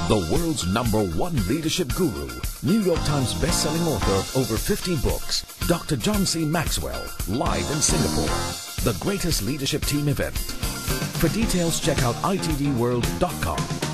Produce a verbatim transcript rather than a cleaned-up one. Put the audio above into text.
The world's number one leadership guru, New York Times best-selling author of over fifty books, Doctor John C. Maxwell, live in Singapore. The greatest leadership team event. For details, check out I T D world dot com.